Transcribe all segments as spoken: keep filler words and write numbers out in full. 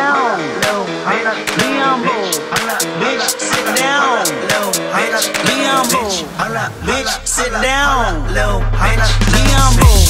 down. Be humble. Bitch, sit down. Be humble. Bitch, sit down. Be humble.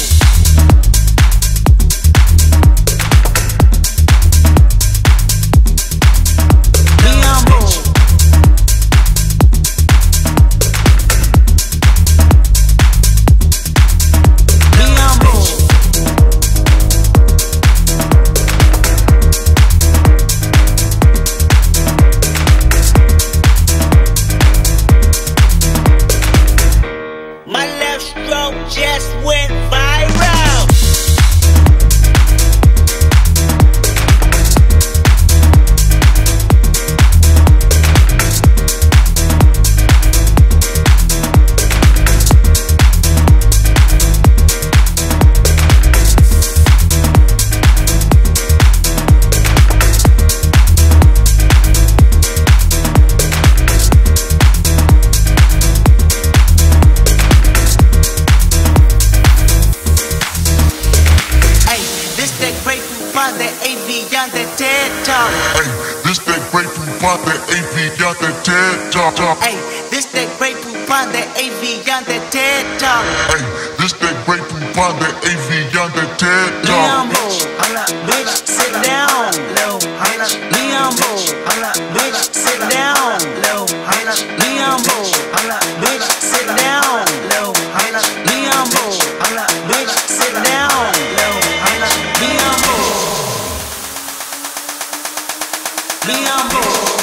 Just went viral. The A V on the TED Talk. Hey, this that great poop on the A V on the TED Talk. Hey, this that great poop on the A V on the TED Talk. Hey, this that great poop on the A V on the TED Be Talk. humble, bitch, sit down. Be humble, bitch, sit down. Be humble, bitch, sit down. Be humble, bitch, sit down. Be humble. Be humble.